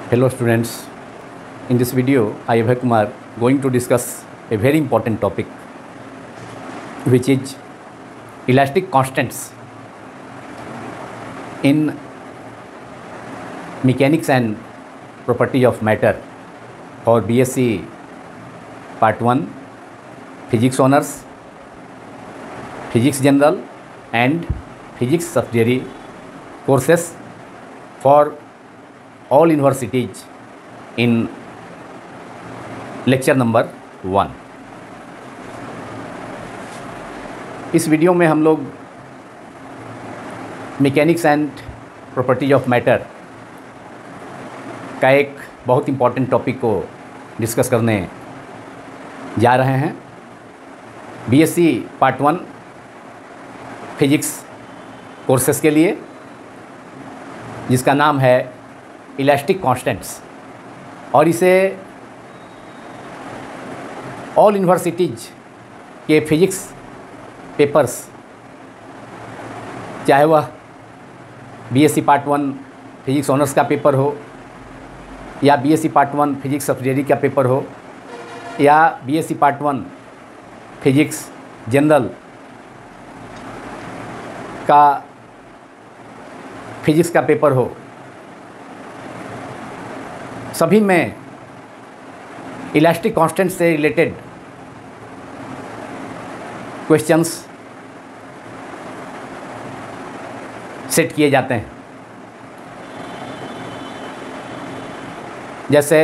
Hello students, in this video I Abhay Kumar going to discuss a very important topic which is elastic constants in mechanics and property of matter for BSc Part 1 Physics Honors, Physics General and Physics Subsidiary courses for all universities in lecture number 1। इस video में हम लोग mechanics and property of matter का एक बहुत important topic को discuss करने जा रहे हैं। बीएससी पार्ट 1 फिजिक्स कोर्सेस के लिए, जिसका नाम है इलास्टिक कांस्टेंट्स, और इसे ऑल यूनिवर्सिटीज़ के फिजिक्स पेपर्स, चाहे वह बीएससी पार्ट 1 फिजिक्स ऑनर्स का पेपर हो या बीएससी पार्ट 1 फिजिक्स सब्सिडियरी का पेपर हो या बीएससी पार्ट 1 फिजिक्स जनरल का फिजिक्स का पेपर हो, सभी में इलास्टिक कांस्टेंट से रिलेटेड क्वेश्चंस सेट किए जाते हैं। जैसे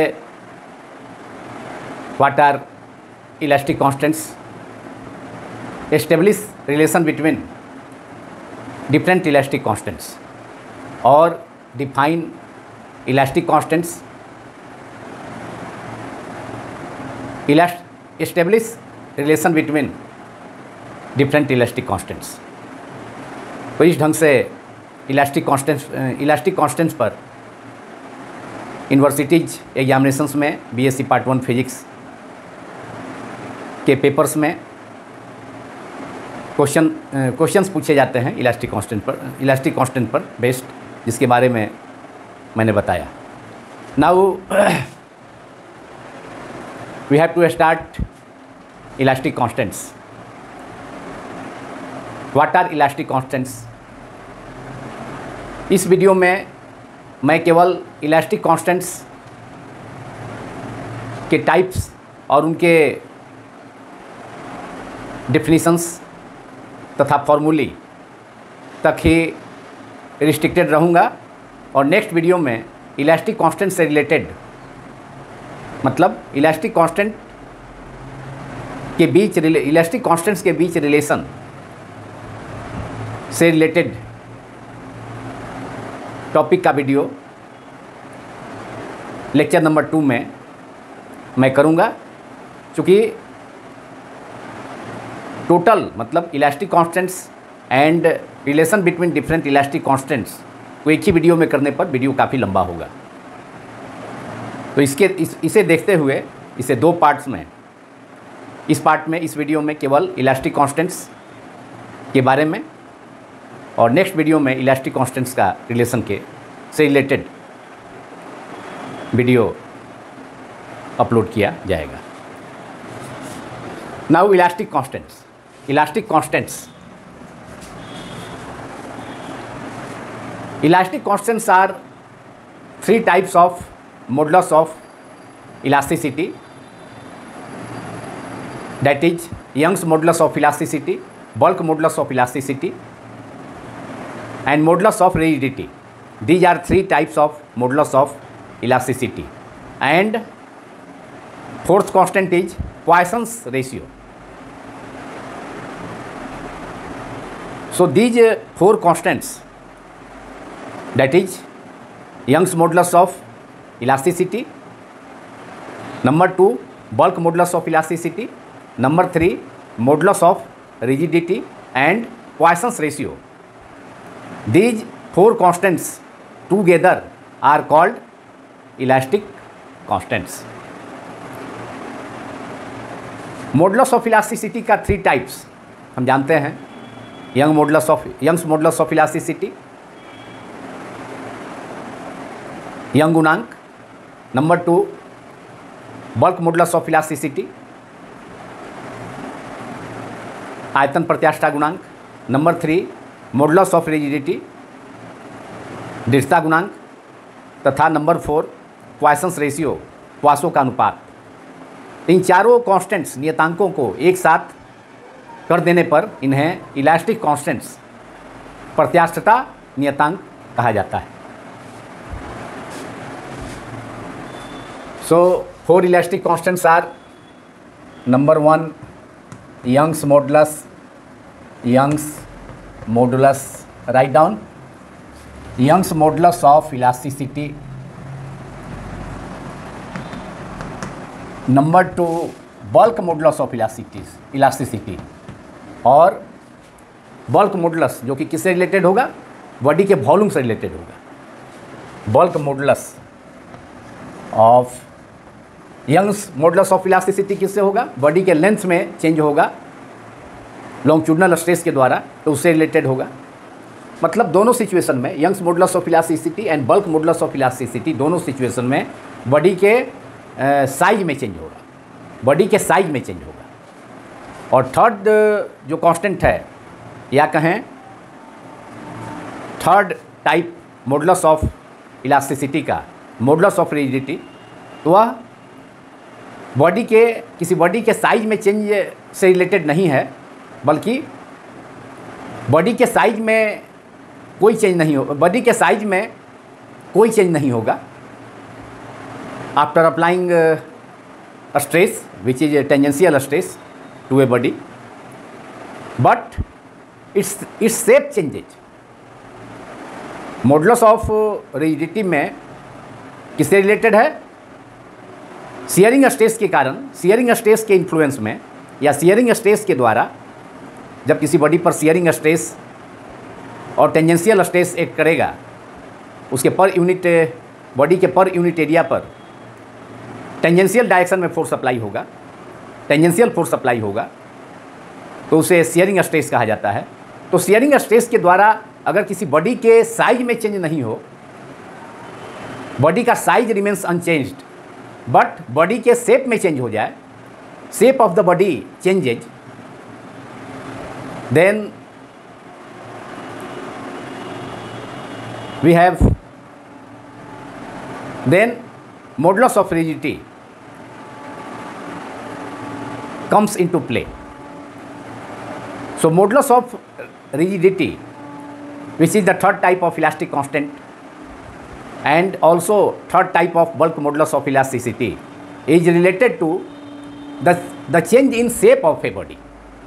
what are elastic constants, establish relation between different elastic constants, और define elastic constants, establish relation between different elastic constants. तो इस ढंग से इलास्टिक कांस्टेंट्स पर यूनिवर्सिटीज एग्जामिनेशंस में बीएससी पार्ट 1 फिजिक्स के पेपर्स में क्वेश्चंस पूछे जाते हैं इलास्टिक कांस्टेंट पर बेस्ड, जिसके बारे में मैंने बताया। Now we have to start elastic constants. What are elastic constants? इस वीडियो में मैं केवल इलास्टिक कांस्टेंट्स के टाइप्स और उनके डेफिनेशंस तथा फॉर्मूले तक ही रिस्ट्रिक्टेड रहूँगा, और नेक्स्ट वीडियो में इलास्टिक कांस्टेंट से रिलेटेड, मतलब इलास्टिक कांस्टेंट्स के बीच रिलेशन से रिलेटेड टॉपिक का वीडियो लेक्चर नंबर 2 में मैं करूंगा। चूँकि टोटल मतलब elastic constants and relation between different elastic constants को एक ही वीडियो में करने पर वीडियो काफ़ी लंबा होगा। तो इसे देखते हुए इसे 2 पार्ट्स में, इस वीडियो में केवल इलास्टिक कांस्टेंट्स के बारे में, और नेक्स्ट वीडियो में इलास्टिक कांस्टेंट्स का रिलेशन से रिलेटेड वीडियो अपलोड किया जाएगा। Now elastic constants are 3 types of modulus of elasticity, that is Young's modulus of elasticity, bulk modulus of elasticity and modulus of rigidity. These are 3 types of modulus of elasticity, and fourth constant is Poisson's ratio. So these 4 constants, that is Young's modulus of elasticity, number 2 bulk modulus of elasticity, number 3 modulus of rigidity and Poisson's ratio. These 4 constants together are called elastic constants. Modulus of elasticity का 3 types हम जानते हैं। Young's modulus of elasticity, Young गुणांक, number 2 bulk modulus of elasticity, आयतन प्रत्यास्थता गुणांक। Number 3 modulus of rigidity, दृढ़ता गुणांक। तथा नंबर 4 पॉइसन्स रेशियो, पॉइसन का अनुपात। इन चारों कांस्टेंट्स नियतांकों को एक साथ कर देने पर इन्हें इलास्टिक कांस्टेंट्स, प्रत्यास्थता नियतांक कहा जाता है। So 4 elastic constants are number 1 Young's modulus, right down Young's modulus of elasticity. Number 2 bulk modulus of elasticity, और बल्क मॉडुलस जो कि किससे रिलेटेड होगा, बॉडी के वॉल्यूम से रिलेटेड होगा। Bulk modulus of Young's modulus of elasticity किससे होगा, बॉडी के लेंथ में चेंज होगा लॉन्गिट्यूडनल स्ट्रेस के द्वारा, तो उससे रिलेटेड होगा। मतलब दोनों सिचुएशन में Young's modulus of elasticity and bulk modulus of elasticity, दोनों सिचुएशन में बॉडी के साइज में चेंज होगा, बॉडी के साइज में चेंज होगा। और थर्ड जो कांस्टेंट है, या कहें third type modulus of elasticity का, मॉडुलस ऑफ रिजिडिटी, तो वह बॉडी के किसी बॉडी के साइज में चेंज से रिलेटेड नहीं है, बल्कि बॉडी के साइज में कोई चेंज नहीं होगा, बॉडी के साइज में कोई चेंज नहीं होगा after applying stress which is tangential stress to a body, but its shape changes. Modulus of rigidity में किससे रिलेटेड है, शियरिंग स्ट्रेस के कारण, शियरिंग स्ट्रेस के इन्फ्लुएंस में, या शियरिंग स्ट्रेस के द्वारा जब किसी बॉडी पर शियरिंग स्ट्रेस और टेंजेंशियल स्ट्रेस एक्ट करेगा, उसके पर यूनिट बॉडी के पर यूनिट एरिया पर टेंजेंशियल डायरेक्शन में फोर्स अप्लाई होगा, टेंजेंशियल फोर्स अप्लाई होगा, तो उसे शियरिंग स्ट्रेस कहा जाता है। तो शियरिंग स्ट्रेस के द्वारा अगर किसी बॉडी के साइज में चेंज नहीं हो, बॉडी का size remains unchanged, but body के शेप में चेंज हो जाए, shape of the body changes, then we have then modulus of rigidity comes into play. So modulus of rigidity, which is the third type of elastic constant and also third type of bulk modulus of elasticity, is related to the change in shape of a body.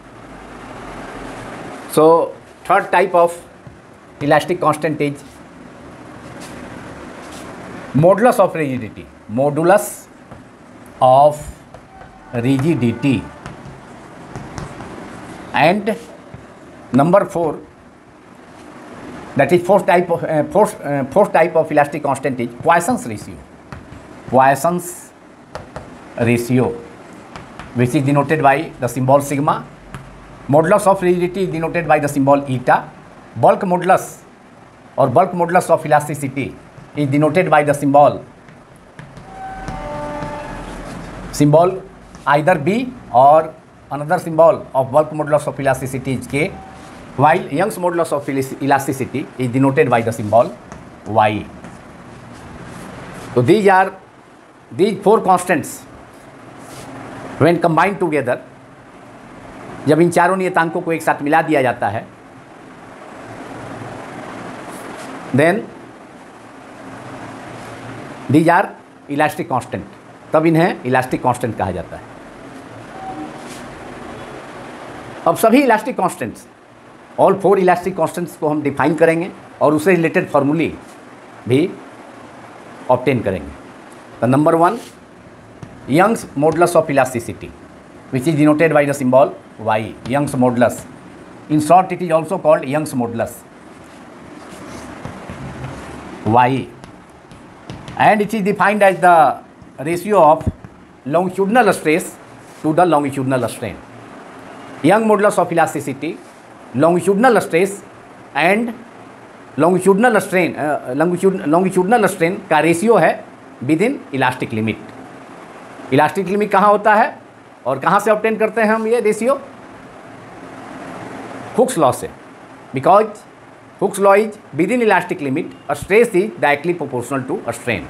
So third type of elastic constant is modulus of rigidity, modulus of rigidity, and number 4, that is fourth type of elastic constant is Poisson's ratio. Poisson's ratio, which is denoted by the symbol sigma. Modulus of rigidity is denoted by the symbol eta. Bulk modulus or bulk modulus of elasticity is denoted by the symbol either B or another symbol of bulk modulus of elasticity is K, while Young's modulus of elasticity is denoted by the symbol Y. So these 4 constants when combined together, जब इन चारों नियतांकों को एक साथ मिला दिया जाता है, then these are elastic constant, तब इन्हें इलास्टिक कांस्टेंट कहा जाता है। अब सभी elastic constants, all 4 elastic constants को हम डिफाइन करेंगे और उससे रिलेटेड फार्मूले भी ऑब्टेन करेंगे। तो number 1 Young's modulus of elasticity, which is denoted by the symbol Y, Young's modulus. In short, it is also called Young's modulus, Y, and it is defined as the ratio of longitudinal stress to the longitudinal strain. Young modulus of elasticity, longitudinal stress and longitudinal strain का ratio है within elastic limit. Elastic limit कहाँ होता है और कहाँ से obtain करते हैं हम ये रेशियो? हुक्स लॉ से, because Hooke's law is within elastic limit, a stress is directly proportional to a strain,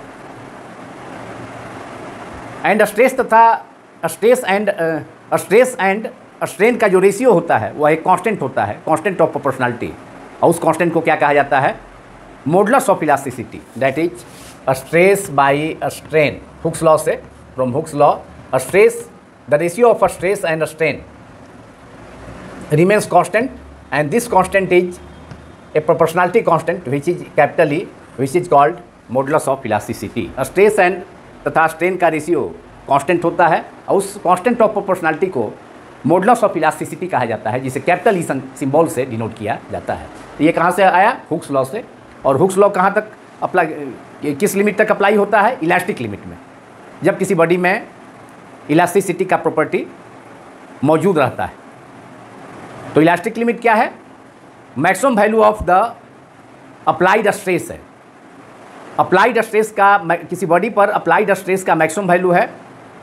and stress तथा स्ट्रेस एंड स्ट्रेन का जो रेशियो होता है वह एक कांस्टेंट होता है, कांस्टेंट ऑफ प्रोपोर्शनलिटी, और उस कांस्टेंट को क्या कहा जाता है? Modulus of elasticity, that is a stress by a strain. Hooke's law से, from Hooke's law, a stress, the ratio of a stress and a strain remains constant, and this constant is a proportionality constant which is capital E, which is called modulus of elasticity। Stress and तथा strain का ratio constant होता है और उस constant of proportionality को modulus of elasticity कहा जाता है, जिसे कैपिटल ई सिंबल से डिनोट किया जाता है। ये कहाँ से आया? हुक्स लॉ से। और हुक्स लॉ कहाँ तक अप्लाई, किस लिमिट तक अप्लाई होता है? इलास्टिक लिमिट में, जब किसी बॉडी में इलास्टिसिटी का प्रॉपर्टी मौजूद रहता है। तो इलास्टिक लिमिट क्या है? Maximum value of the applied stress है। अप्लाइड स्ट्रेस का, किसी बॉडी पर अप्लाइड स्ट्रेस का मैक्सिमम वैल्यू है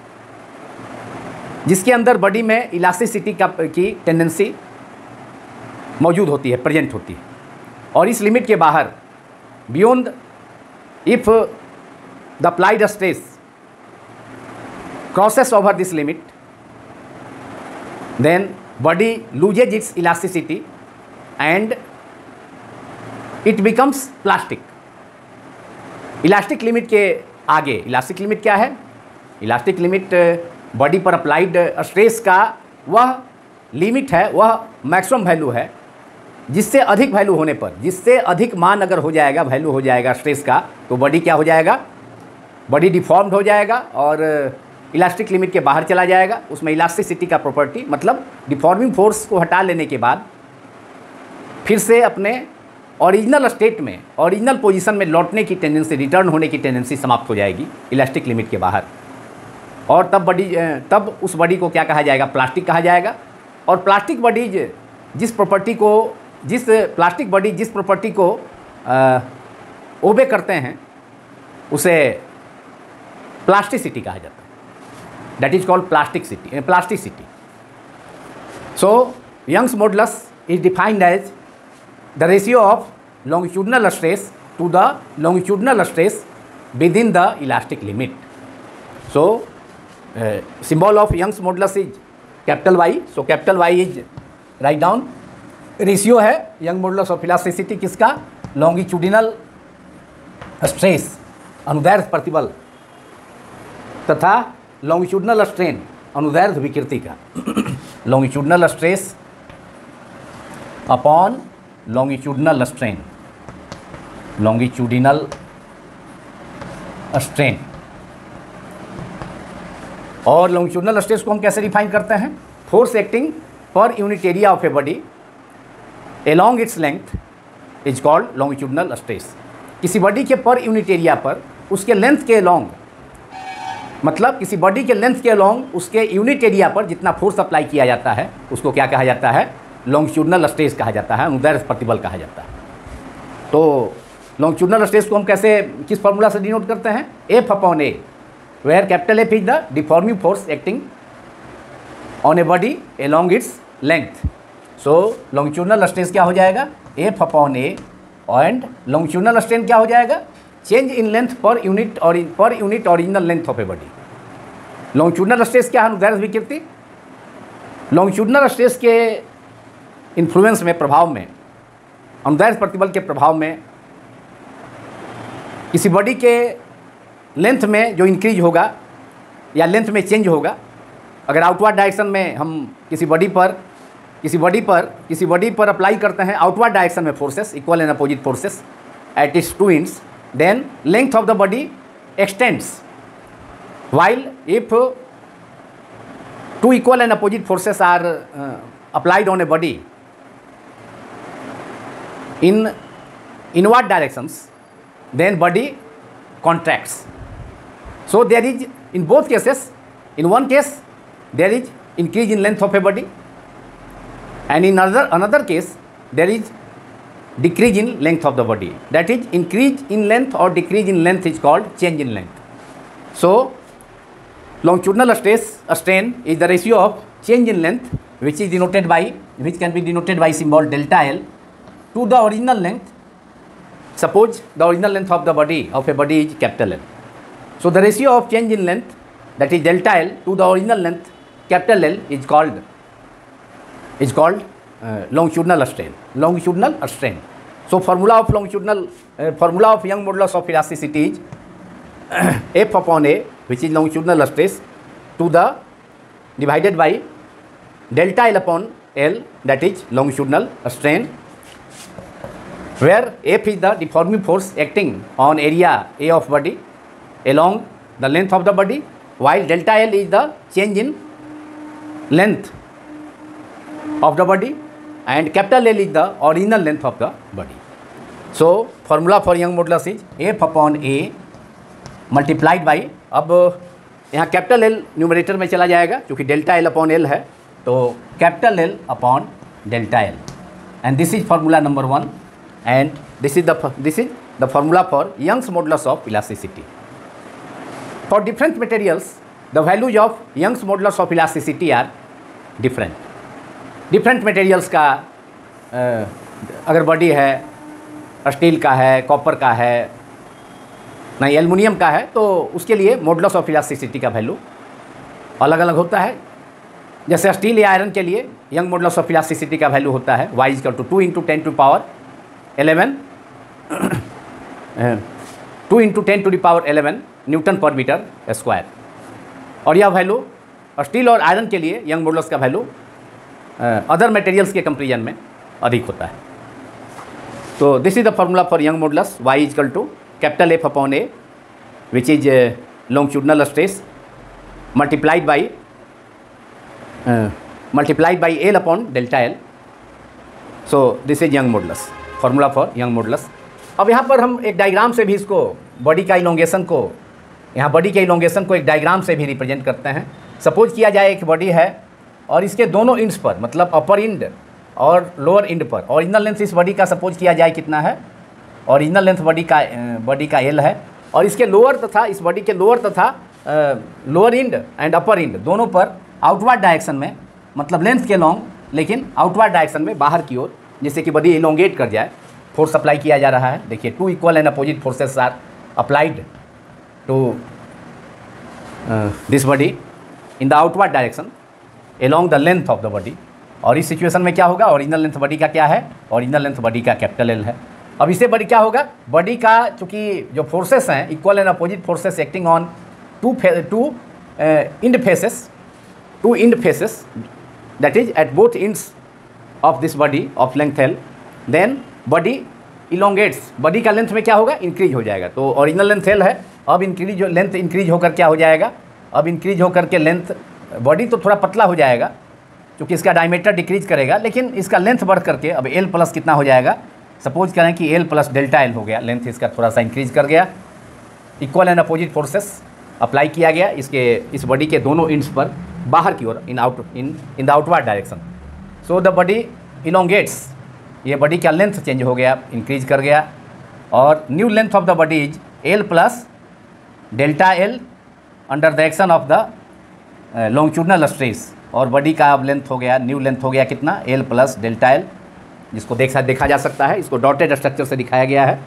जिसके अंदर बॉडी में इलास्टिसिटी की टेंडेंसी मौजूद होती है, प्रेजेंट होती है। और इस लिमिट के बाहर, beyond, if the applied stress crosses over this limit, then body loses its elasticity and it becomes plastic। Elastic limit के आगे, इलास्टिक लिमिट क्या है? इलास्टिक लिमिट बॉडी पर अप्लाइड स्ट्रेस का वह लिमिट है, वह मैक्सिमम वैल्यू है जिससे अधिक वैल्यू होने पर, जिससे अधिक मान अगर हो जाएगा, वैल्यू हो जाएगा स्ट्रेस का, तो बॉडी क्या हो जाएगा? बॉडी डिफॉर्म्ड हो जाएगा और इलास्टिक लिमिट के बाहर चला जाएगा। उसमें इलास्टिसिटी का प्रॉपर्टी, मतलब डिफॉर्मिंग फोर्स को हटा लेने के बाद फिर से अपने ओरिजिनल स्टेट में, ओरिजिनल पोजीशन में लौटने की टेंडेंसी, रिटर्न होने की टेंडेंसी समाप्त हो जाएगी इलास्टिक लिमिट के बाहर। और तब उस बॉडी को क्या कहा जाएगा? प्लास्टिक कहा जाएगा। और प्लास्टिक बॉडी जिस प्रॉपर्टी को ओबे करते हैं उसे प्लास्टिसिटी कहा जाता है। That is called plasticity। So Young's modulus is defined as the ratio of longitudinal stress to the longitudinal stress within the elastic limit। So symbol of Young's modulus is capital Y। So capital Y is, write down, ratio है Young modulus of elasticity किसका? Longitudinal stress, अनुदैर्ध्य प्रतिबल, तथा longitudinal strain, अनुदैर्ध्य विकृति का। Longitudinal stress upon longitudinal strain, longitudinal strain. और longitudinal stress को हम कैसे डिफाइन करते हैं? फोर्स एक्टिंग पर unit area of a body along its length is called longitudinal stress। किसी बॉडी के पर यूनिट एरिया पर उसके लेंथ के अलॉन्ग, मतलब किसी बॉडी के लेंथ के अलॉन्ग उसके यूनिट एरिया पर जितना फोर्स अप्लाई किया जाता है उसको क्या कहा जाता है? लॉन्गिट्यूडिनल स्ट्रेस कहा जाता है, अनुदैर्ध्य प्रतिबल कहा जाता है। तो लॉन्गिट्यूडिनल स्ट्रेस को हम कैसे, किस फॉर्मूला से डिनोट करते हैं? F upon A, where capital F is the deforming force acting on a body along its length। So longitudinal stress क्या हो जाएगा? F upon A, and longitudinal strain क्या हो जाएगा? चेंज इन लेंथ पर unit original length of a body. Longitudinal stress क्या है? अनुदैर्ध्य विकृति। लॉन्गिट्यूडिनल स्ट्रेस के इन्फ्लुएंस में, प्रभाव में, अनुदैर्ध्य प्रतिबल के प्रभाव में किसी बॉडी के लेंथ में जो इंक्रीज होगा या लेंथ में चेंज होगा, अगर आउटवर्ड डायरेक्शन में हम किसी बॉडी पर अप्लाई करते हैं आउटवर्ड डायरेक्शन में forces, equal and opposite forces at its two ends, then length of the body extends, while if two equal and opposite forces are applied on a body in inward directions, then body contracts। So there is, in both cases, in one case there is increase in length of a body, and in another case there is decrease in length of the body। That is, increase in length or decrease in length is called change in length। So longitudinal stress strain is the ratio of change in length which can be denoted by symbol delta L to the original length. Suppose the original length of the body of a body is capital L. So the ratio of change in length, that is delta L, to the original length capital L is called longitudinal strain. Longitudinal strain. So formula of Young modulus of elasticity is F upon A, which is longitudinal stress, to the divided by delta L upon L, that is longitudinal strain, where F is the deforming force acting on area A of body along the length of the body, while delta L is the change in length of the body and capital L is the original length of the body. So formula for Young modulus is F upon A multiplied by, अब यहाँ capital L numerator में चला जाएगा क्योंकि delta L upon L है, तो capital L upon delta L, and this is formula number 1 and this is the formula for Young's modulus of elasticity. For different materials the values of Young's modulus of elasticity are different. Different materials का अगर body है, steel का है, copper का है, नहीं aluminium का है, तो उसके लिए मॉडुलस ऑफ इलास्टिसिटी का वैल्यू अलग अलग होता है. जैसे स्टील या आयरन के लिए यंग मॉडुलस ऑफ इलास्टिसिटी का वैल्यू होता है y = 2 × 10⁻11 2 × 10⁻11 newton per metre square. और यह वैल्यू स्टील और आयरन के लिए यंग मॉडुलस का वैल्यू अदर मटेरियल्स के कंपेरिजन में अधिक होता है. तो this is the formula for Young modulus y = capital F upon A, which is longitudinal stress multiplied by L upon delta L. So this is young modulus, formula for young modulus. अब यहाँ पर हम एक diagram से भी इसको body का elongation को, यहाँ बॉडी के इलोंगेशन को एक डायग्राम से भी रिप्रेजेंट करते हैं. सपोज किया जाए एक बॉडी है और इसके दोनों इंड्स पर, मतलब अपर इंड और लोअर इंड पर ओरिजिनल लेंथ इस बॉडी का सपोज किया जाए कितना है, ओरिजिनल लेंथ बॉडी का एल है, और इसके लोअर तथा इस बॉडी के लोअर तथा lower end and upper end दोनों पर आउटवर्ड डायरेक्शन में, मतलब लेंथ के लॉन्ग लेकिन आउटवर्ड डायरेक्शन में बाहर की ओर, जिससे कि बॉडी इलोंगेट कर जाए, फोर्स अप्लाई किया जा रहा है. देखिए 2 equal and opposite forces are applied to this body in the outward direction along the length of the body. और इस सिचुएशन में क्या होगा, ओरिजिनल लेंथ बॉडी का क्या है, ओरिजिनल लेंथ बॉडी का कैपिटल एल है. अब इससे बड़ी क्या होगा, बॉडी का चूँकि जो फोर्सेस हैं equal and opposite forces acting on two end faces that is at both ends of this body of length L, then body elongates. Body का लेंथ में क्या होगा, इंक्रीज हो जाएगा. तो ओरिजिनल लेंथ एल है, अब लेंथ इंक्रीज होकर क्या हो जाएगा, अब इंक्रीज होकर के लेंथ, बॉडी तो थोड़ा पतला हो जाएगा क्योंकि इसका डायमीटर डिक्रीज करेगा, लेकिन इसका लेंथ बढ़ करके अब एल प्लस कितना हो जाएगा, सपोज करें कि एल प्लस डेल्टा एल हो गया, लेंथ इसका थोड़ा सा इंक्रीज कर गया. Equal and opposite forces apply किया गया इस बॉडी के दोनों इंड्स पर बाहर की ओर in the outward direction. So the body elongates, ये बॉडी का लेंथ चेंज हो गया, इंक्रीज कर गया, और new length of the body is L plus delta L under the action of the longitudinal stress. और बॉडी का अब लेंथ हो गया, न्यू लेंथ हो गया कितना, एल प्लस डेल्टा एल, जिसको देखा जा सकता है. इसको डॉटेड स्ट्रक्चर से दिखाया गया है.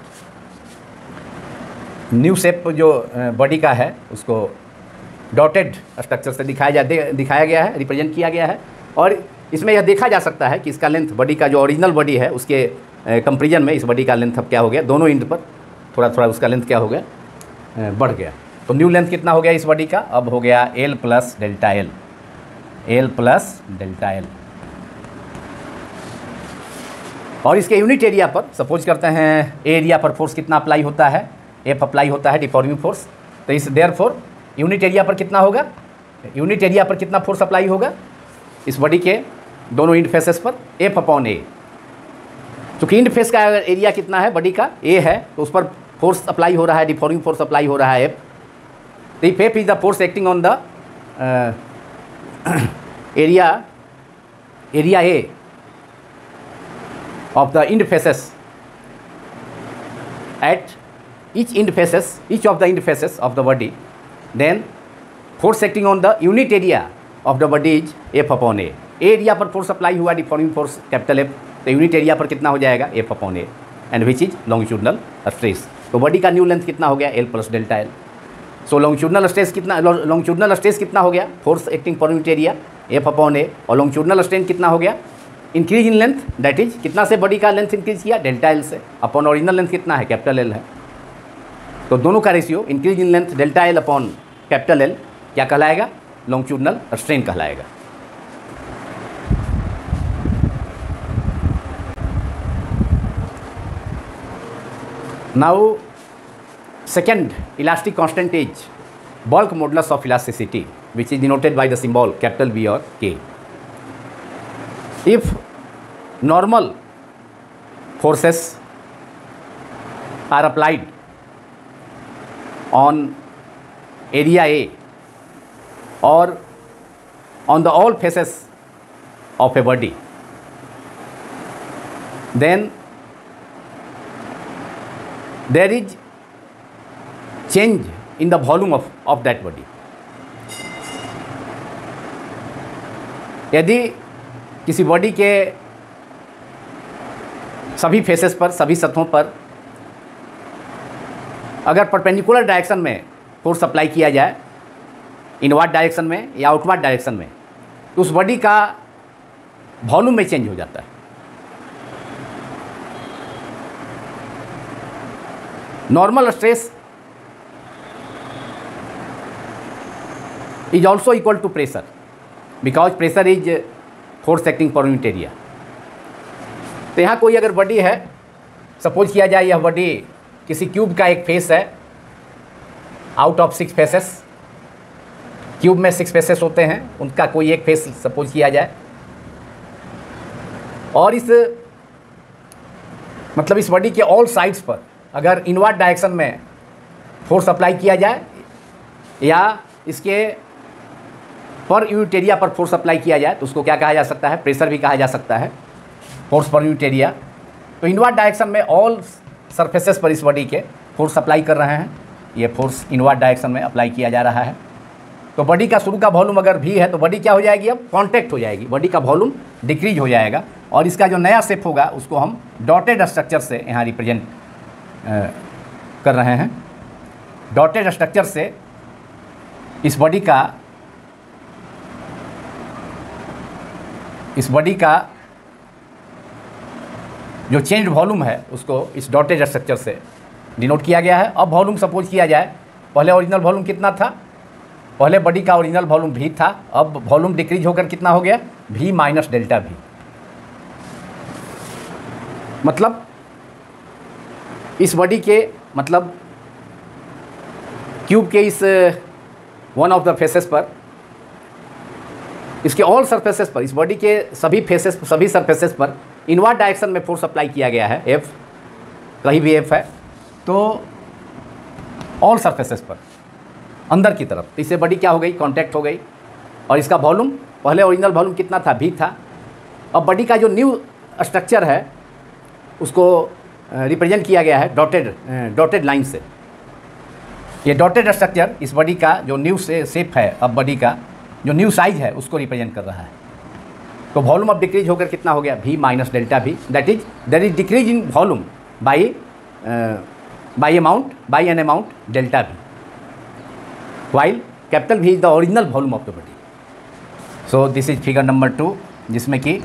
न्यू शेप जो बॉडी का है उसको डॉटेड स्ट्रक्चर से दिखाया गया है, रिप्रेजेंट किया गया है. और इसमें यह देखा जा सकता है कि इसका लेंथ, बॉडी का जो ओरिजिनल बॉडी है उसके कंपेरिजन में इस बॉडी का लेंथ अब क्या हो गया, दोनों इंड पर थोड़ा थोड़ा उसका लेंथ क्या हो गया, बढ़ गया. तो न्यू लेंथ कितना हो गया इस बॉडी का, अब हो गया L plus delta L, L plus delta L. और इसके यूनिट एरिया पर सपोज करते हैं एरिया पर फोर्स कितना अप्लाई होता है, एफ अप्लाई होता है डिफॉर्मिंग फोर्स. तो इस देयरफॉर यूनिट एरिया पर कितना होगा, यूनिट एरिया पर कितना फोर्स अप्लाई होगा इस बॉडी के दोनों इंड फेसेस पर, एफ अपॉन ए. चूँकि इंड फेस का एरिया कितना है बॉडी का, ए है, तो उस पर फोर्स अप्लाई हो रहा है, डिफॉर्मिंग फोर्स अप्लाई हो रहा है एफ. तो F is the force acting on the area A of the end faces at each of the end faces of the body then force acting on the unit area of the body is F upon A area पर force apply हुआ deforming force capital F, तो unit area पर कितना हो जाएगा F upon A, and which is longitudinal stress. तो body का new length कितना हो गया L plus delta L. So longitudinal stress कितना हो गया फोर्स एक्टिंग पर unit area F upon A, और लॉन्गिट्यूडनल स्ट्रेन कितना हो गया increase in length, that is कितना से बॉडी का लेंथ इंक्रीज किया डेल्टा एल से, अपॉन ओरिजिनल लेंथ कितना है कैपिटल एल है। तो दोनों का ratio increase in length delta L upon capital L क्या कहलाएगा लॉन्गिट्यूडनल स्ट्रेन कहलाएगा। Now second elastic constant is bulk modulus of elasticity, which is denoted by the symbol capital B or K. If normal forces are applied on area A or on the all faces of a body, then there is change in the volume of that body. यदि किसी body के सभी faces पर, सभी सतहों पर अगर perpendicular direction में फोर्स अप्लाई किया जाए, इनवर्ड डायरेक्शन में या आउटवर्ड डायरेक्शन में, तो उस बॉडी का वॉल्यूम में चेंज हो जाता है। Normal stress is also equal to pressure because pressure is force acting per unit area। तो यहाँ कोई अगर बॉडी है, सपोज किया जाए यह बॉडी किसी क्यूब का एक फेस है आउट ऑफ 6 फेसेस, क्यूब में 6 फेसेस होते हैं, उनका कोई एक फेस सपोज किया जाए, और इस मतलब इस बॉडी के ऑल साइड्स पर अगर इनवर्ड डायरेक्शन में फोर्स अप्लाई किया जाए या इसके पर यूनिट एरिया पर फोर्स अप्लाई किया जाए तो उसको क्या कहा जा सकता है प्रेशर भी कहा जा सकता है, फोर्स पर यूनिट एरिया। तो इनवर्ड डायरेक्शन में ऑल सरफेसेस पर इस बॉडी के फोर्स अप्लाई कर रहे हैं, ये फोर्स इनवर्ड डायरेक्शन में अप्लाई किया जा रहा है। तो बॉडी का शुरू का वॉल्यूम अगर भी है तो बॉडी क्या हो जाएगी, अब कॉन्टैक्ट हो जाएगी, बॉडी का वॉल्यूम डिक्रीज हो जाएगा, और इसका जो नया शेप होगा उसको हम डॉटेड स्ट्रक्चर से यहाँ रिप्रेजेंट कर रहे हैं। डॉटेड स्ट्रक्चर से इस बॉडी का जो चेंज वॉल्यूम है उसको इस डॉटेड स्ट्रक्चर से डिनोट किया गया है। अब वॉल्यूम सपोज किया जाए, पहले ओरिजिनल वॉल्यूम कितना था, पहले बॉडी का ओरिजिनल वॉल्यूम भी था, अब वॉल्यूम डिक्रीज होकर कितना हो गया v माइनस डेल्टा v। मतलब इस बॉडी के मतलब क्यूब के इस वन ऑफ द फेसेस पर, इसके ऑल सरफेसेस पर, इस बॉडी के सभी सरफेसेस पर इनवर्ड डायरेक्शन में फोर्स अप्लाई किया गया है F, कहीं भी F है तो ऑल सरफेसेस पर अंदर की तरफ, तो इससे बॉडी क्या हो गई कॉन्टैक्ट हो गई, और इसका वॉल्यूम पहले ओरिजिनल वॉल्यूम कितना था v था। अब बॉडी का जो न्यू स्ट्रक्चर है उसको रिप्रेजेंट किया गया है डॉटेड लाइन से। ये डॉटेड स्ट्रक्चर इस बॉडी का जो न्यू शेप है, अब बॉडी का जो न्यू साइज है उसको रिप्रेजेंट कर रहा है। तो वॉल्यूम अब डिक्रीज होकर कितना हो गया v minus delta v, that is there is decrease in volume by an amount delta v, while capital v is the original volume of the body. So this is figure number 2, जिसमें कि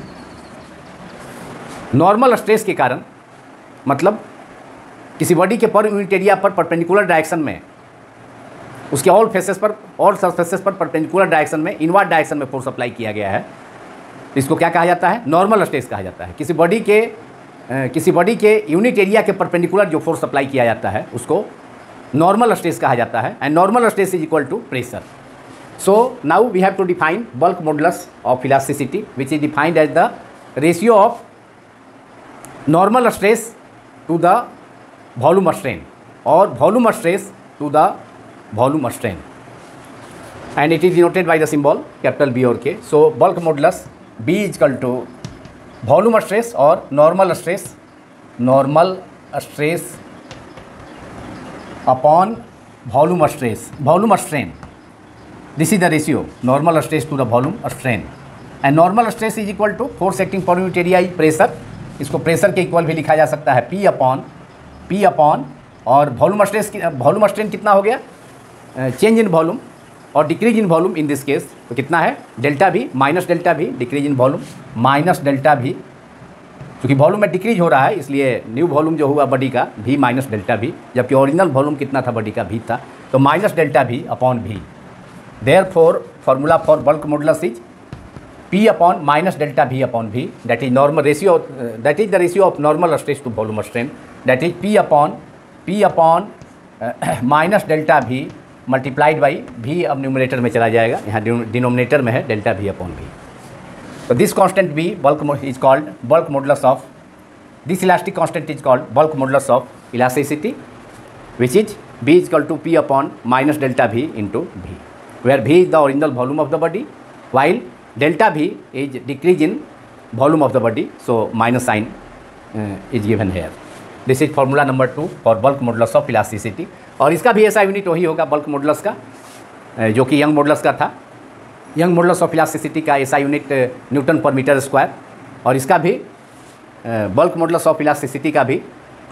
normal stress के कारण, मतलब किसी body के पर unit area पर perpendicular direction में, उसके ऑल फेसेस पर, ऑल सरफेसेस पर परपेंडिकुलर डायरेक्शन में, इनवर्ड डायरेक्शन में फोर्स अप्लाई किया गया है, तो इसको क्या कहा जाता है नॉर्मल स्ट्रेस कहा जाता है। किसी बॉडी के यूनिट एरिया के परपेंडिकुलर जो फोर्स अप्लाई किया जाता है उसको नॉर्मल स्ट्रेस कहा जाता है, and normal stress is equal to pressure. So now we have to define bulk modulus of elasticity, which is defined as the ratio of normal stress to the volume strain और volume stress to the volume strain, and it is denoted by the symbol capital B or K. So bulk modulus B is equal to volume stress और normal stress upon volume stress, volume strain. This is the ratio, normal stress to the volume strain. And normal stress is equal to force acting per unit area is pressure. इसको pressure के equal भी लिखा जा सकता है P upon और volume strain कितना हो गया, चेंज इन वॉल्यूम और decrease in volume in this case, तो कितना है delta V minus delta V, decrease in volume minus delta V, क्योंकि वॉल्यूम में डिक्रीज हो रहा है इसलिए न्यू वॉल्यूम जो हुआ बॉडी का भी माइनस डेल्टा भी, जबकि ओरिजिनल वॉल्यूम कितना था बॉडी का भी था, तो minus delta V upon V. Therefore formula for bulk modulus is P upon minus delta V upon V, that is normal ratio, that is the ratio of normal stress to volume strain, that is P upon minus delta V multiplied by V. अब numerator में चला जाएगा, यहाँ denominator में है delta V upon V. तो this constant V bulk is called bulk modulus of, this elastic constant is called bulk modulus of elasticity, which is B is equal to P upon minus delta V into V, where V is the original volume of the body, while delta V is decrease in volume of the body, so minus sign is given here. This is formula number 2 for bulk modulus of elasticity. और इसका भी ऐसा unit वही होगा bulk modulus का जो कि young modulus का था. यंग मॉडुलस ऑफ इलास्टिसिटी का ऐसा unit newton per metre square, और इसका भी बल्क मॉडुलस ऑफ इलास्टिसिटी का भी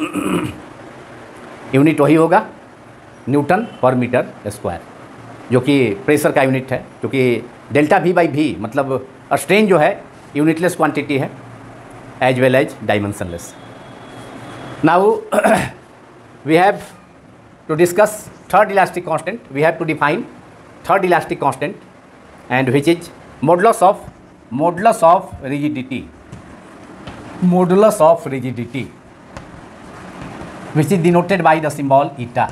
यूनिट वही होगा न्यूटन पर मीटर स्क्वायर, जो कि प्रेशर का यूनिट है, क्योंकि डेल्टा V बाई V मतलब स्ट्रेन जो है यूनिटलेस क्वांटिटी है as well as dimensionless. Now we have to discuss third elastic constant. We have to define third elastic constant and which is modulus of rigidity, modulus of rigidity which is denoted by the symbol eta.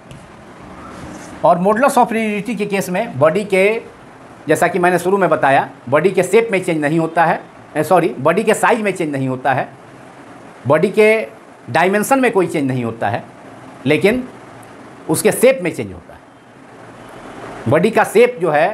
और modulus of rigidity के case में body के, जैसा कि मैंने शुरू में बताया, बॉडी के शेप में चेंज नहीं होता है, बॉडी के साइज में चेंज नहीं होता है, बॉडी के डायमेंशन में कोई चेंज नहीं होता है, लेकिन उसके शेप में चेंज होता है. बॉडी का शेप जो है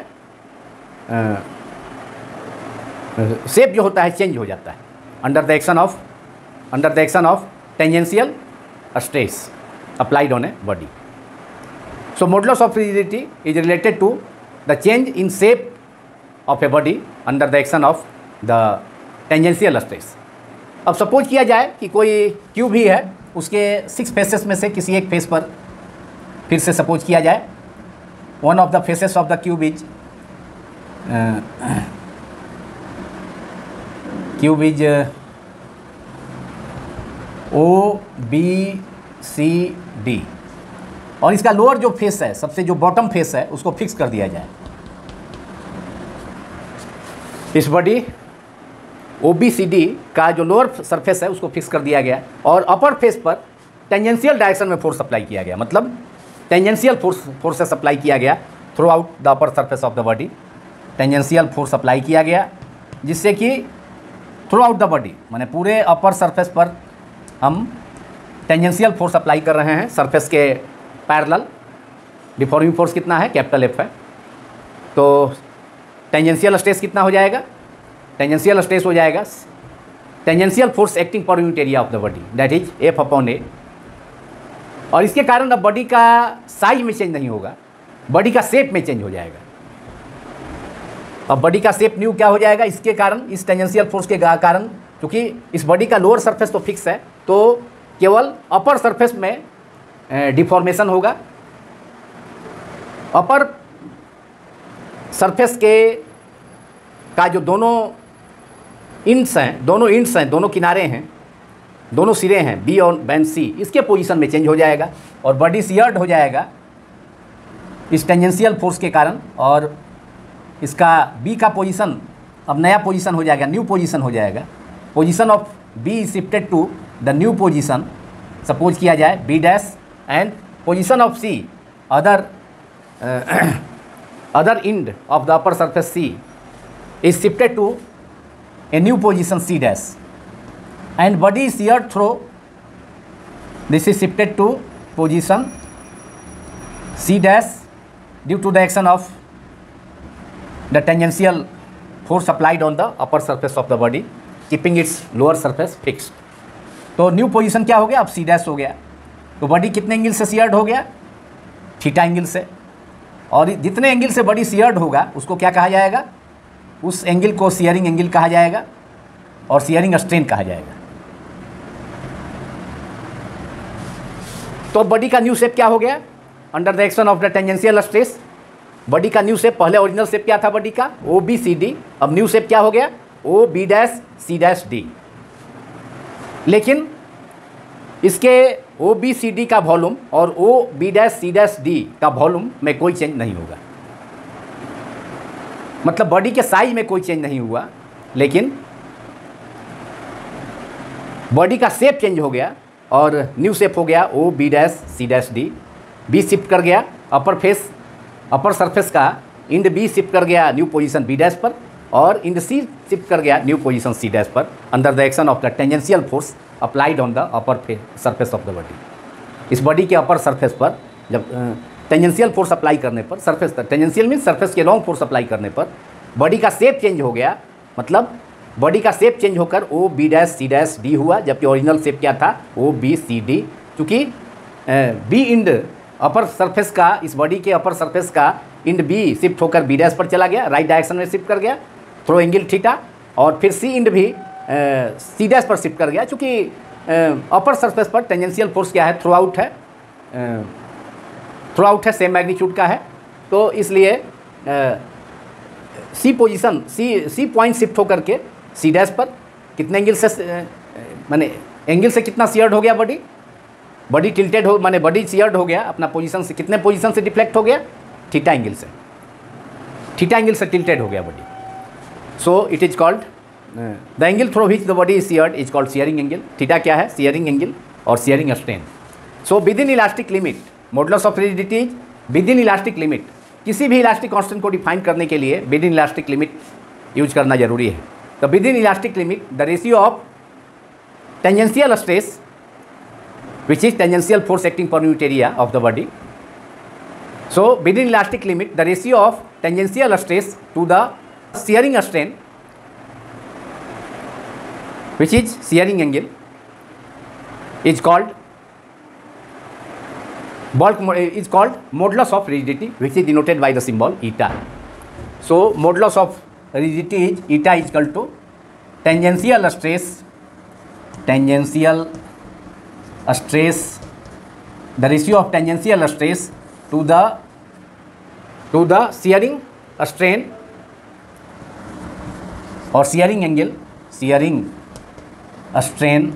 शेप जो होता है चेंज हो जाता है under the action of tangential stress applied on a body. So modulus of rigidity is related to the change in shape of a body under the action of the tangential stress. अब suppose किया जाए कि कोई cube ही है, उसके 6 faces में से किसी एक फेस पर फिर से सपोज किया जाए. One of the faces of the cube is OBCD, और इसका लोअर जो फेस है, सबसे जो बॉटम फेस है, उसको फिक्स कर दिया जाए. इस बॉडी OBCD का जो लोअर सरफेस है उसको फिक्स कर दिया गया, और अपर फेस पर टेंजेंशियल डायरेक्शन में फोर्स अप्लाई किया गया, मतलब टेंजेंशियल फोर्सेस अप्लाई किया गया throughout the upper surface of the body. Tangential force apply किया गया जिससे कि थ्रू आउट द बॉडी, माने पूरे अपर सरफेस पर हम टेंजेंशियल फोर्स अप्लाई कर रहे हैं सरफेस के पैरेलल. डिफॉर्मिंग फोर्स कितना है, कैपिटल F है. तो टेंजेंशियल स्ट्रेस कितना हो जाएगा, टेंजेंशियल स्ट्रेस हो जाएगा टेंजेंशियल फोर्स एक्टिंग पर unit area of the body, that is F upon A. और इसके कारण अब बॉडी का साइज में चेंज नहीं होगा, बॉडी का शेप में चेंज हो जाएगा. अब बॉडी का शेप न्यू क्या हो जाएगा इसके कारण, इस टेंजेंशियल फोर्स के कारण, क्योंकि इस बॉडी का लोअर सरफेस तो फिक्स है, तो केवल अपर सरफेस में डिफॉर्मेशन होगा. अपर सरफेस के का जो दोनों इंड्स हैं, दोनों किनारे हैं, दोनों सिरे हैं B और बैंड C, इसके पोजीशन में चेंज हो जाएगा और बॉडी शियर्ड हो जाएगा इस टेंजेंशियल फोर्स के कारण. और इसका B का पोजीशन अब नया पोजीशन हो जाएगा, न्यू पोजीशन हो जाएगा. Position of B is shifted to the new position, suppose किया जाए B dash, and position of C, other end of the upper surface C is shifted to a new position C dash, and body is sheared through, this is shifted to position C dash due to the action of the tangential force applied on the upper surface of the body, keeping its lower surface fixed. तो new position क्या हो गया, अब C dash हो गया. तो body कितने angle से शियर्ड हो गया, θ थीटा एंगल से, और जितने एंगल से बॉडी शियर्ड होगा उसको क्या कहा जाएगा, उस एंगल को शियरिंग एंगल कहा जाएगा और शियरिंग स्ट्रेन कहा जाएगा। तो बॉडी का न्यू शेप क्या हो गया, under the action of the tangential stress body का न्यू शेप, पहले ओरिजिनल शेप क्या था बॉडी का, ओ बी सी डी, अब न्यू शेप क्या हो गया, O B dash C dash D. लेकिन इसके ओ बी सी डी का वॉल्यूम और O B dash C dash D का वॉल्यूम में कोई चेंज नहीं होगा, मतलब बॉडी के साइज में कोई चेंज नहीं हुआ, लेकिन बॉडी का शेप चेंज हो गया और न्यू शेप हो गया O B dash C dash D. B shift कर गया अपर सरफेस का, इंड बी शिफ्ट कर गया न्यू पोजीशन बी डैश पर, और इंड सी शिफ्ट कर गया न्यू पोजीशन सी डैश पर, under the action of the tangential force applied on the upper surface of the body. इस बॉडी के अपर सरफेस पर जब टेंजेंशियल फोर्स अप्लाई करने पर, सरफेस टेंजेंशियल मीन सरफेस के लॉन्ग फोर्स अप्लाई करने पर बॉडी का शेप चेंज हो गया, मतलब बॉडी का शेप चेंज होकर O B dash C dash D हुआ, जबकि ओरिजिनल शेप क्या था, ओ बी सी डी। क्योंकि बी इंड अपर सरफेस का, इस बॉडी के अपर सरफेस का इंड बी शिफ्ट होकर बी डैश पर चला गया, राइट डायरेक्शन में शिफ्ट कर गया थ्रो एंगल थीटा, और फिर सी इंड भी सी डैश पर शिफ्ट कर गया। चूँकि अपर सरफेस पर टेंजेंशियल फोर्स क्या है, थ्रू आउट है, सेम मैग्नीट्यूड का है, तो इसलिए C position C point shift होकर के सी डैश पर कितने एंगल से, माने एंगल से कितना शियर्ड हो गया बॉडी टिल्टेड हो, माने बॉडी शियर्ड हो गया अपना पोजीशन से, कितने पोजीशन से डिफ्लेक्ट हो गया, थीटा एंगल से टिल्टेड हो गया body. So it is called the angle through which the body is sheared is called shearing angle. Theta क्या है, शियरिंग एंगल और shearing strain. So within elastic limit modulus of rigidity is within elastic limit. किसी भी elastic constant को define करने के लिए within elastic limit use करना जरूरी है। तो within elastic limit the ratio of tangential stress which is tangential force acting per unit area of the body. So within elastic limit the ratio of tangential stress to the shearing strain, which is shearing angle, is called modulus of rigidity, which is denoted by the symbol eta. So modulus of rigidity is eta is equal to tangential stress, the ratio of tangential stress to the shearing strain or shearing angle, shearing strain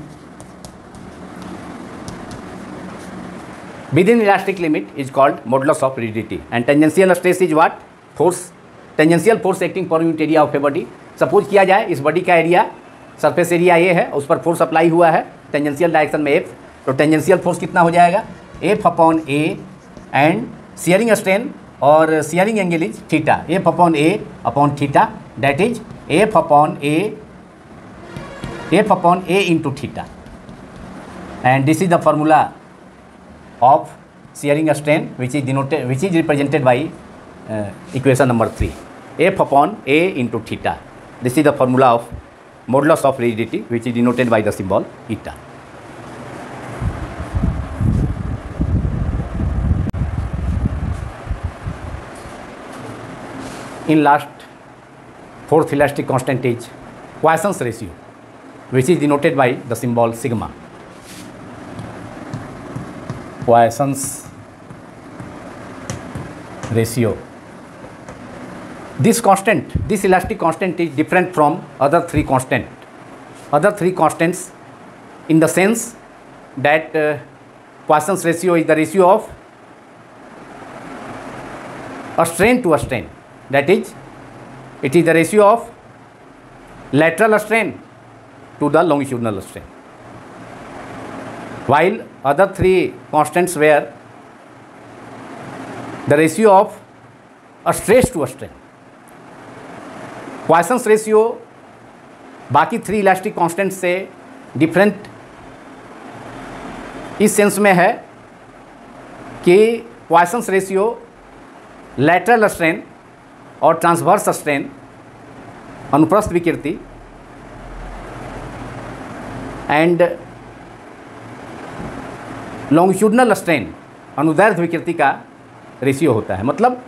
within elastic limit is called modulus of rigidity. And tangential stress is what? Force, tangential force acting per unit area of a body. Suppose किया जाए इस body का area, surface area ये है, उस पर force apply हुआ है टेंजेंशियल डायरेक्शन में एफ, तो टेंजेंशियल फोर्स कितना हो जाएगा, F upon A, and shearing strain और shearing angle is theta, F upon A upon theta, that is F upon A into theta, and this is the formula of shearing strain which is represented by equation number 3, F upon A into theta. This is the formula of modulus of rigidity which is denoted by the symbol eta. In last, fourth elastic constant is Poisson's ratio, which is denoted by the symbol sigma. Poisson's ratio. This elastic constant is different from other three constants in the sense that Poisson's ratio is the ratio of a strain to a strain, that is it is the ratio of lateral strain to the longitudinal strain, while other three constants were the ratio of a stress to a strain. Poisson's ratio बाकी 3 elastic constant से different इस sense में है कि Poisson's ratio lateral strain और transverse strain, अनुप्रस्थ विकृति and longitudinal strain, अनुदैर्ध्य विकृति का रेशियो होता है। मतलब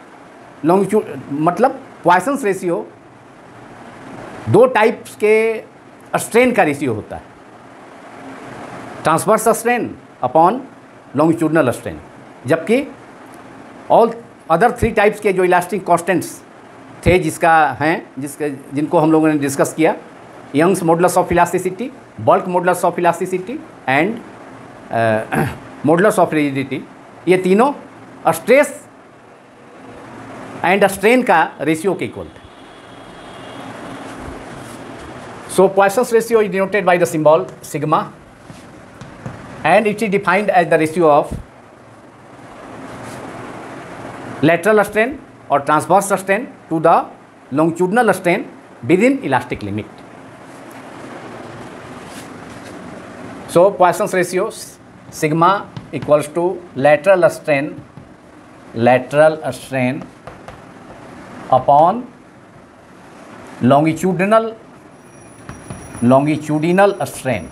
पॉइसन्स रेशियो दो टाइप्स के स्ट्रेन का रेशियो होता है, transverse strain upon longitudinal strain. जबकि ऑल अदर 3 टाइप्स के जो इलास्टिक कांस्टेंट्स थे जिनको हम लोगों ने डिस्कस किया, Young's modulus of elasticity, bulk modulus of elasticity and modulus of rigidity, ये तीनों स्ट्रेस एंड स्ट्रेन का रेशियो के इक्वल थे। So Poisson's ratio is denoted by the symbol sigma and it is defined as the ratio of lateral strain or transverse strain to the longitudinal strain within elastic limit. So Poisson's ratio sigma equals to lateral strain upon longitudinal strain.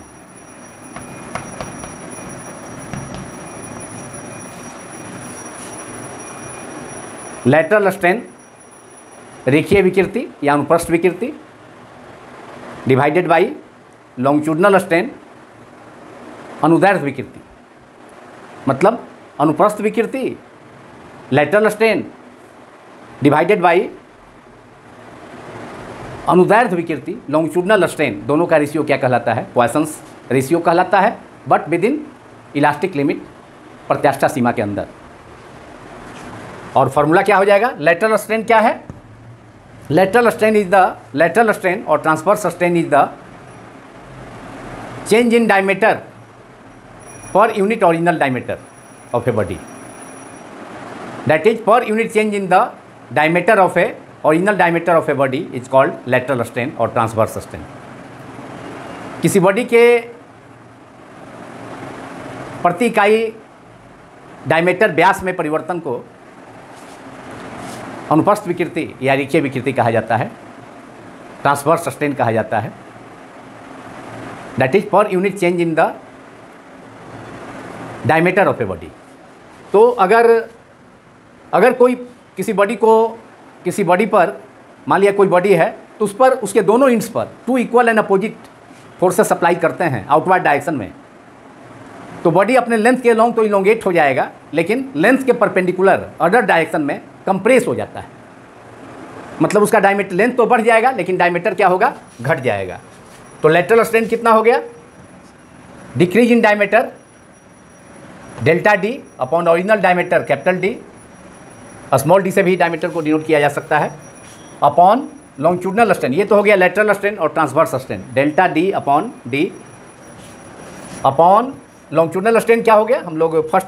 Lateral strain रेखीय विकृति या अनुप्रस्थ विकृति divided by longitudinal strain अनुदैर्ध्य विकृति। मतलब अनुप्रस्थ विकृति लैटरल स्ट्रेन डिवाइडेड बाई अनुदैर्ध्य विकृति लॉन्गिट्यूडनल स्ट्रेन, दोनों का रेशियो क्या कहलाता है? पॉइसन्स रेशियो कहलाता है, but within elastic limit, प्रत्यास्था सीमा के अंदर। और फार्मूला क्या हो जाएगा? लैटरल स्ट्रेन क्या है? लैटरल स्ट्रेन और transverse strain is the change in diameter per unit original diameter of a body, that is per unit change in the diameter of a original diameter of a body is called lateral strain और transverse strain. किसी body के प्रति इकाई diameter व्यास में परिवर्तन को अनुप्रस्थ विकृति या रेखीय विकृति कहा जाता है, ट्रांसवर्स स्ट्रेन कहा जाता है, that is per unit change in the diameter of a body. तो अगर कोई किसी बॉडी पर मान लिया कोई बॉडी है, तो उस पर उसके दोनों इंड्स पर 2 equal and opposite forces apply करते हैं आउटवर्ड डायरेक्शन में, तो बॉडी अपने लेंथ के लॉन्ग तो इलोंगेट हो जाएगा, लेकिन लेंथ के परपेंडिकुलर अदर डायरेक्शन में कंप्रेस हो जाता है। मतलब उसका डायमीटर लेंथ तो बढ़ जाएगा, लेकिन डायमीटर क्या होगा? घट जाएगा। तो लैटरल स्ट्रेन कितना हो गया? Decrease in diameter delta D upon original diameter capital D, small D से भी डायमीटर को डिनोट किया जा सकता है, अपॉन लॉन्गिट्यूडनल स्ट्रेन। ये तो हो गया लैटरल स्ट्रेन और transverse strain, delta D upon D upon longitudinal strain क्या हो गया? हम लोग first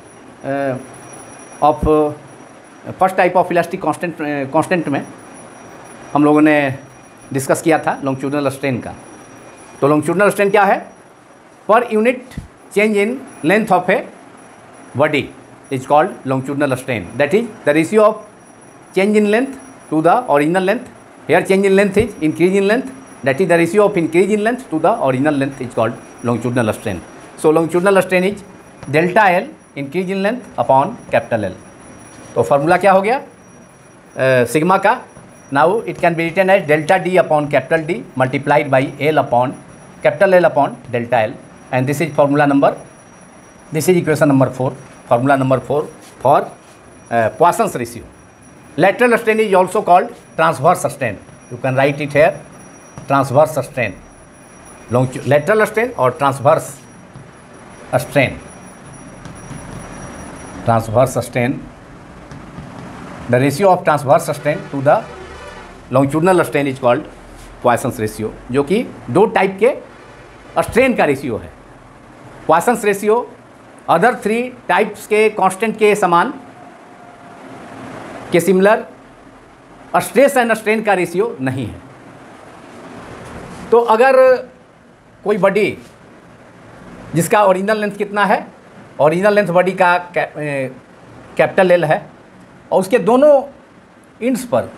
type of elastic constant में हम लोगों ने डिस्कस किया था लॉन्गिट्यूडनल स्ट्रेन का। तो लॉन्गिट्यूडनल स्ट्रेन क्या है? पर unit change in length of a body is called longitudinal strain, that is the ratio of change in length to the original length. Here change in length is increase in length, that is the ratio of increase in length to the original length is called longitudinal strain. So longitudinal strain is delta L increase in length upon capital L. तो formula क्या हो गया sigma का? Now it can be written as delta D upon capital D multiplied by L upon capital L upon delta L, and this is equation number 4, formula number 4 for Poisson's ratio. Lateral strain is also called transverse strain. You can write it here, transverse strain. Lateral strain or transverse strain. Transverse strain. The ratio of transverse strain to the longitudinal strain is called Poisson's ratio, जो कि 2 type के strain का ratio है। Poisson's ratio other 3 types के constant के समान के similar stress and strain का रेशियो नहीं है। तो अगर कोई बॉडी जिसका ओरिजिनल लेंथ कितना है? ओरिजिनल लेंथ बॉडी का कैपिटल एल है, और उसके दोनों इंड्स पर,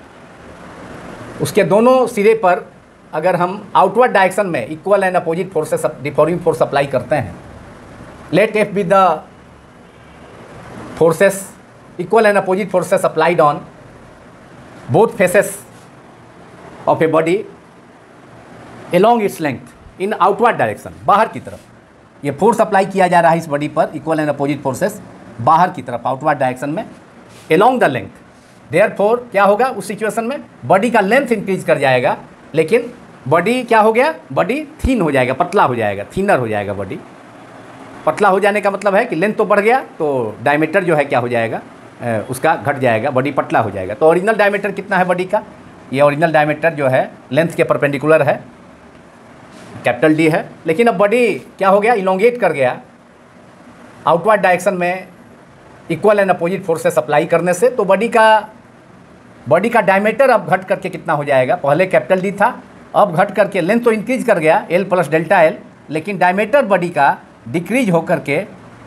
उसके दोनों सिरे पर अगर हम आउटवर्ड डायरेक्शन में equal and opposite forces deforming force apply करते हैं, let F be the forces equal and opposite forces applied on both faces of a body along its length in outward direction, बाहर की तरफ ये force apply किया जा रहा है इस बॉडी पर, इक्वल एंड अपोजिट फोर्सेस बाहर की तरफ आउटवर्ड डायरेक्शन में along द लेंथ। देयरफॉर क्या होगा उस सिचुएशन में, बॉडी का लेंथ इंक्रीज कर जाएगा, लेकिन बॉडी क्या हो गया, बॉडी थिन हो जाएगा, पतला हो जाएगा, थिनर हो जाएगा बॉडी। पतला हो जाने का मतलब है कि लेंथ तो बढ़ गया तो डायमीटर जो है क्या हो जाएगा, उसका घट जाएगा, बॉडी पतला हो जाएगा। तो ओरिजिनल डायमीटर कितना है बॉडी का, ये ओरिजिनल डायमीटर जो है लेंथ के परपेंडिकुलर है, कैपिटल डी है, लेकिन अब बॉडी क्या हो गया, इलोंगेट कर गया आउटवर्ड डायरेक्शन में equal and opposite forces apply करने से। तो बॉडी का डायमीटर अब घट करके कितना हो जाएगा, पहले कैपिटल डी था, अब घट करके लेंथ तो इंक्रीज कर गया एल प्लस डेल्टा एल, लेकिन डायमीटर बॉडी का डिक्रीज होकर के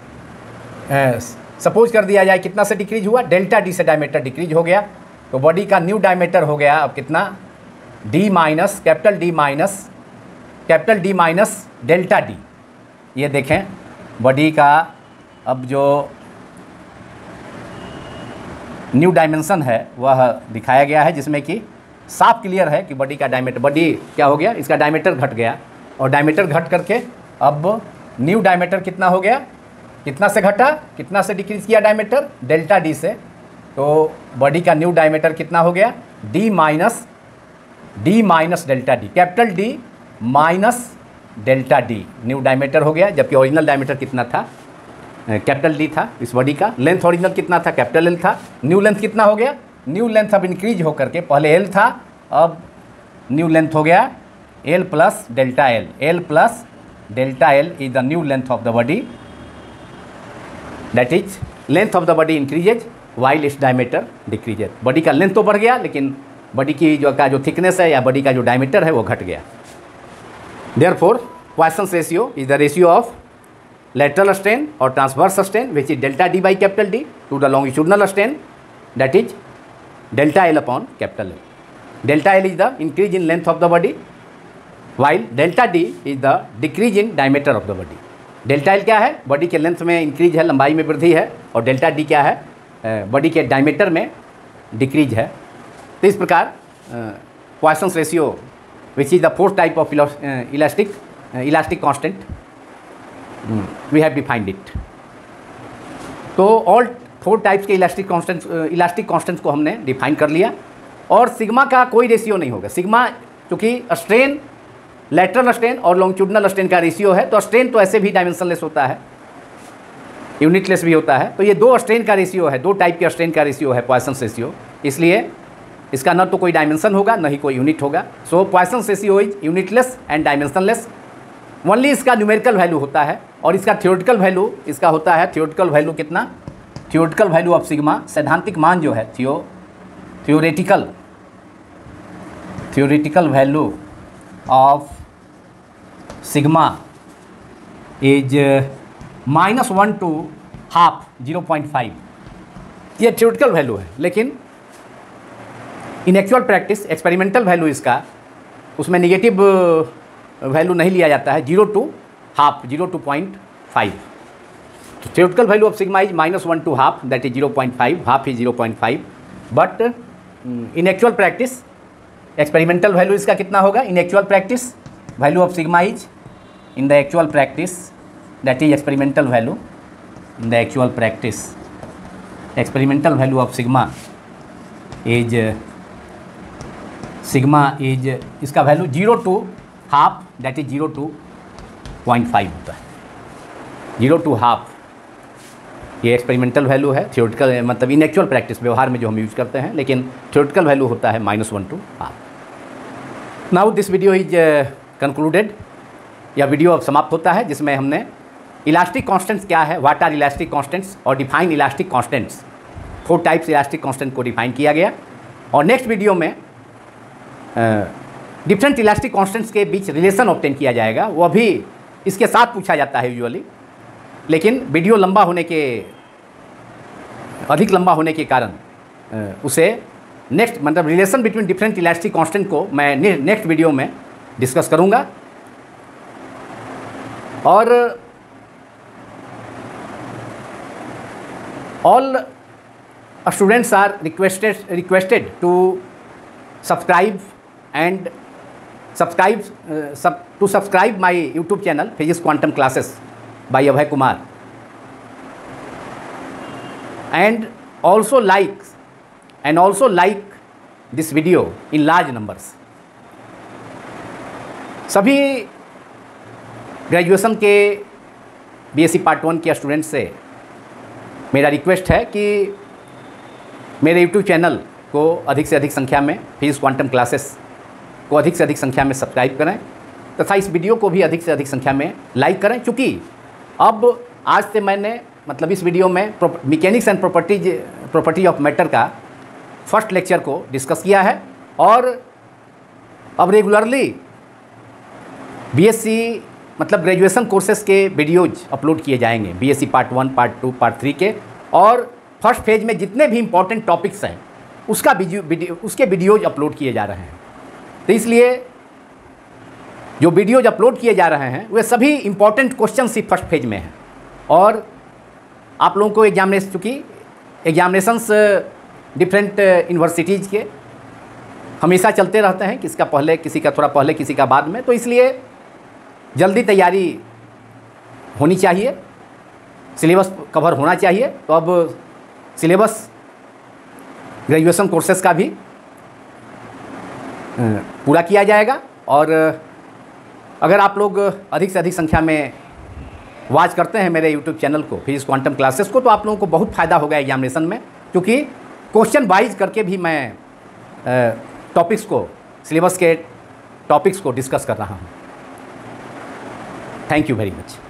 सपोज कर दिया जाए कितना से डिक्रीज हुआ, डेल्टा डी से डायमीटर डिक्रीज हो गया। तो बॉडी का न्यू डायमीटर हो गया अब कितना, D minus capital D minus delta D. ये देखें बॉडी का अब जो न्यू डायमेंशन है वह दिखाया गया है, जिसमें कि साफ क्लियर है कि बॉडी का डायमीटर, बॉडी क्या हो गया, इसका डायमीटर घट गया और डायमीटर घट करके अब न्यू डायमीटर कितना हो गया, कितना से घटा, कितना से डिक्रीज किया डायमीटर, डेल्टा डी से। तो बॉडी का न्यू डायमीटर कितना हो गया, D minus delta D, capital D minus delta D new diameter हो गया, जबकि ओरिजिनल डायमीटर कितना था, कैपिटल डी था इस बॉडी का। लेंथ ओरिजिनल कितना था, कैपिटल एल था, न्यू लेंथ कितना हो गया, न्यू लेंथ अब इंक्रीज होकर के पहले एल था, अब न्यू लेंथ हो गया L plus delta L, L plus delta L is the new length of the body, that is length of the body increases while its diameter decreases. Body का length तो बढ़ गया, लेकिन body की जो thickness है या बॉडी का जो डायमीटर है वो घट गया। Therefore Poisson's ratio is the ratio of lateral strain or transverse strain which is delta d by capital D to the longitudinal strain, that is delta L upon capital L. Delta L is the increase in length of the body while delta D is the decrease in diameter of the body. delta L क्या है, body के length में increase है, लंबाई में वृद्धि है, और डेल्टा D क्या है, बॉडी के डायमीटर में डिक्रीज है। तो इस प्रकार Poisson's ratio which is the fourth type of elastic constant we have defined it. तो ऑल 4 टाइप्स के इलास्टिक कांस्टेंट्स को हमने डिफाइन कर लिया, और सिग्मा का कोई रेशियो नहीं होगा। सिग्मा चूँकि स्ट्रेन, लैटरल स्ट्रेन और लॉन्गिट्यूडिनल स्ट्रेन का रेशियो है, तो स्ट्रेन तो ऐसे भी डायमेंशनलेस होता है, यूनिटलेस भी होता है। तो ये 2 स्ट्रेन का रेशियो है, 2 टाइप के स्ट्रेन का रेशियो है पॉइसन्स रेशियो, इसलिए इसका न तो कोई डायमेंशन होगा न ही कोई यूनिट होगा। So Poisson's ratio is unitless and dimensionless. Only इसका न्यूमेरिकल वैल्यू होता है, और इसका थ्योरेटिकल वैल्यू इसका होता है, थ्योरेटिकल वैल्यू कितना, थ्योरेटिकल वैल्यू ऑफ सिग्मा, सैद्धांतिक मान जो है theoretical value of sigma is -1 to ½ 0.5। ये थ्योरेटिकल वैल्यू है, लेकिन in actual practice experimental value इसका, उसमें नेगेटिव वैल्यू नहीं लिया जाता है, 0 to ½ 0.5। तो theoretical value of sigma is -1 to ½ that is 0.5, ½ is 0.5, but in actual practice experimental value इसका कितना होगा, in actual practice value of sigma is in the actual practice that is experimental value, in the actual practice experimental value of sigma is इसका value 0 to ½ that is 0 to 0.5 होता है, 0 to ½ ये experimental value है। Theoretical मतलब इन actual practice व्यवहार में जो हम यूज करते हैं, लेकिन थ्योरेटिकल वैल्यू होता है -1 to ½ now this video is concluded. यह वीडियो अब समाप्त होता है, जिसमें हमने इलास्टिक कांस्टेंट्स क्या है, व्हाट आर इलास्टिक कांस्टेंट्स, और define elastic constants, 4 types elastic constant को डिफाइन किया गया। और नेक्स्ट वीडियो में डिफरेंट इलास्टिक कांस्टेंट्स के बीच रिलेशन ऑब्टेन किया जाएगा। वो अभी इसके साथ पूछा जाता है यूजुअली, लेकिन वीडियो अधिक लंबा होने के कारण उसे नेक्स्ट मतलब relation between different elastic constant को मैं नेक्स्ट वीडियो में डिस्कस करूँगा। और students are requested to subscribe and subscribe my YouTube channel Physics Quantum Classes by Abhay Kumar, and also like this video in large numbers. सभी graduation के BSc part 1 के students से मेरा request है कि मेरे यूट्यूब चैनल को अधिक से अधिक संख्या में, फिजिक्स क्वांटम क्लासेस को अधिक से अधिक संख्या में सब्सक्राइब करें तथा इस वीडियो को भी अधिक से अधिक संख्या में लाइक करें, क्योंकि अब आज से मैंने मतलब इस वीडियो में mechanics and property of matter का फर्स्ट लेक्चर को डिस्कस किया है, और अब रेगुलरली BSc मतलब ग्रेजुएशन कोर्सेज़ के वीडियोज़ अपलोड किए जाएंगे, BSc पार्ट 1, पार्ट 2, पार्ट 3 के, और फर्स्ट फेज में जितने भी इम्पोर्टेंट टॉपिक्स हैं उसके वीडियोज़ अपलोड किए जा रहे हैं। तो इसलिए जो वीडियोज़ अपलोड किए जा रहे हैं वे सभी इम्पोर्टेंट क्वेश्चन ही फर्स्ट फेज में हैं, और आप लोगों को एग्जामिनेशंस डिफरेंट यूनिवर्सिटीज़ के हमेशा चलते रहते हैं, किसका पहले, किसी का थोड़ा पहले, किसी का बाद में, तो इसलिए जल्दी तैयारी होनी चाहिए, सिलेबस कवर होना चाहिए। तो अब सिलेबस ग्रेजुएशन कोर्सेज़ का भी पूरा किया जाएगा, और अगर आप लोग अधिक से अधिक संख्या में वॉच करते हैं मेरे यूट्यूब चैनल को फिजिक्स क्वांटम क्लासेस को, तो आप लोगों को बहुत फ़ायदा होगा एग्जामिनेशन में, क्योंकि क्वेश्चन वाइज करके भी मैं टॉपिक्स को, सिलेबस के टॉपिक्स को डिस्कस कर रहा हूँ। Thank you very much.